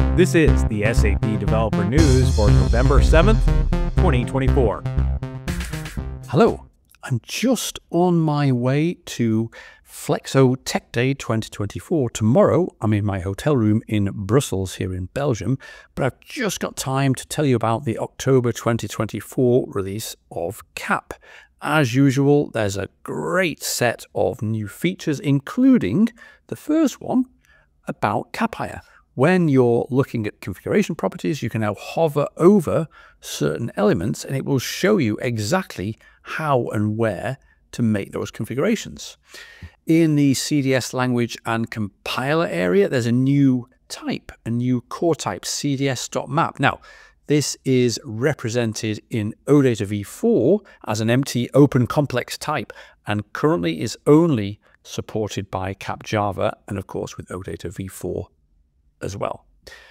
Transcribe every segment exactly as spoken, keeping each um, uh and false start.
This is the S A P Developer News for November seventh, twenty twenty-four. Hello, I'm just on my way to Flexo Tech Day twenty twenty-four. Tomorrow, I'm in my hotel room in Brussels here in Belgium, but I've just got time to tell you about the October twenty twenty-four release of C A P. As usual, there's a great set of new features, including the first one about C A P hire. When you're looking at configuration properties, you can now hover over certain elements and it will show you exactly how and where to make those configurations. In the C D S language and compiler area, there's a new type, a new core type, C D S.map. Now, this is represented in OData v four as an empty open complex type and currently is only supported by C A P Java and of course with OData v four as well.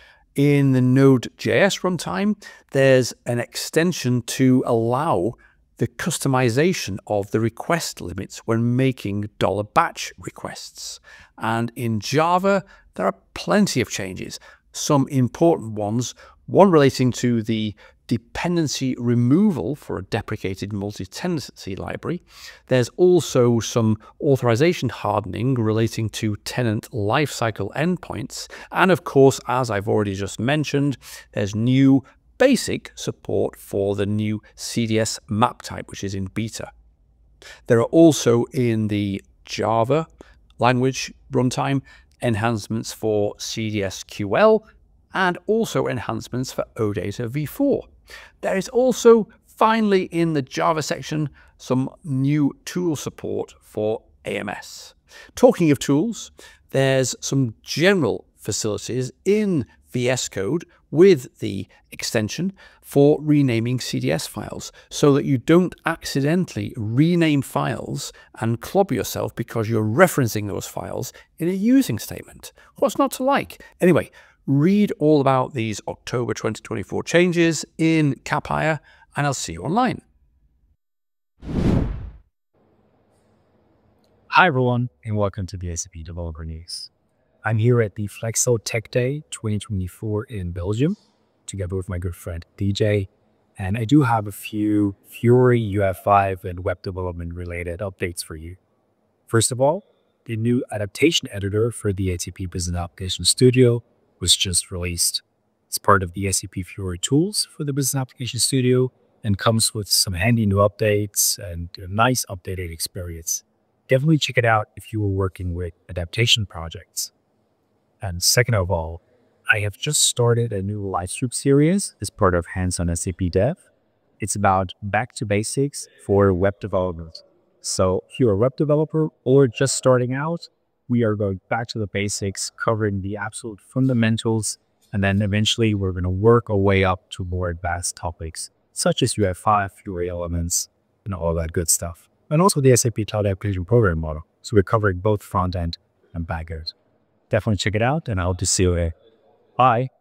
In the Node.js runtime, there's an extension to allow the customization of the request limits when making $batch requests. And in Java, there are plenty of changes, some important ones, one relating to the dependency removal for a deprecated multi-tenancy library. There's also some authorization hardening relating to tenant lifecycle endpoints. And of course, as I've already just mentioned, there's new basic support for the new C D S map type, which is in beta. There are also in the Java language runtime enhancements for C D S Q L and also enhancements for OData v four. There is also, finally, in the Java section, some new tool support for A M S. Talking of tools, there's some general facilities in V S Code with the extension for renaming C D S files so that you don't accidentally rename files and clobber yourself because you're referencing those files in a using statement. What's not to like? Anyway, read all about these October twenty twenty-four changes in C A P hire, and I'll see you online. Hi everyone, and welcome to the S A P Developer News. I'm here at the Flexo Tech Day twenty twenty-four in Belgium, together with my good friend D J, and I do have a few Fiori U F five and web development related updates for you. First of all, the new Adaptation editor for the S A P Business Application Studio was just released. It's part of the S A P Fiori tools for the Business Application Studio and comes with some handy new updates and a nice updated experience. Definitely check it out if you were working with adaptation projects. And second of all, I have just started a new livestream series as part of Hands-on S A P Dev. It's about back to basics for web development. So if you're a web developer or just starting out, we are going back to the basics, covering the absolute fundamentals, and then eventually we're going to work our way up to more advanced topics, such as U F five, Fiori elements, and all that good stuff. And also the S A P Cloud Application Programming Model. So we're covering both front-end and back-end. Definitely check it out, and I hope to see you there. Bye.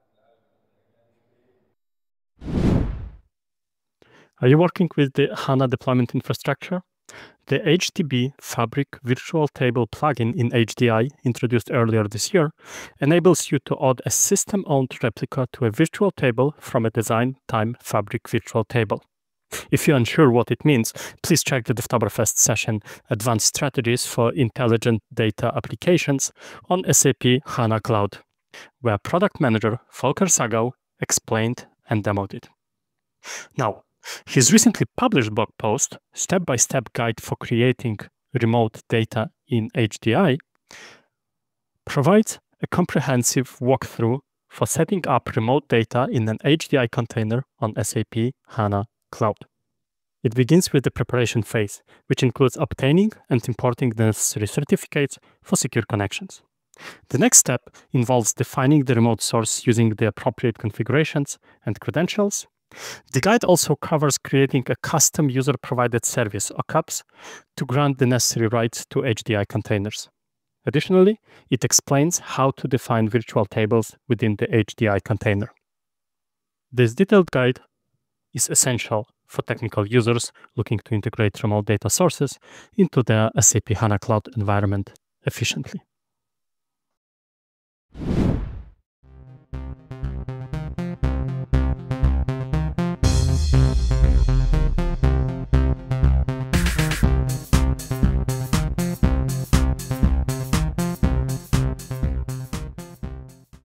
Are you working with the HANA deployment infrastructure? The H D B Fabric Virtual Table plugin in H D I, introduced earlier this year, enables you to add a system-owned replica to a virtual table from a design-time Fabric virtual table. If you're unsure what it means, please check the Devtoberfest session Advanced Strategies for Intelligent Data Applications on S A P HANA Cloud, where product manager Volker Sagau explained and demoed it. Now, his recently published blog post, Step-by-Step Guide for Creating Remote Data in H D I, provides a comprehensive walkthrough for setting up remote data in an H D I container on S A P HANA Cloud. It begins with the preparation phase, which includes obtaining and importing the necessary certificates for secure connections. The next step involves defining the remote source using the appropriate configurations and credentials. The guide also covers creating a custom user-provided service, or C U Ps, to grant the necessary rights to H D I containers. Additionally, it explains how to define virtual tables within the H D I container. This detailed guide is essential for technical users looking to integrate remote data sources into their S A P HANA Cloud environment efficiently.